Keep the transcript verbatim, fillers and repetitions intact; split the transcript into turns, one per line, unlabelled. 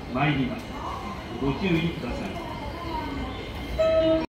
参ります。ご注意ください。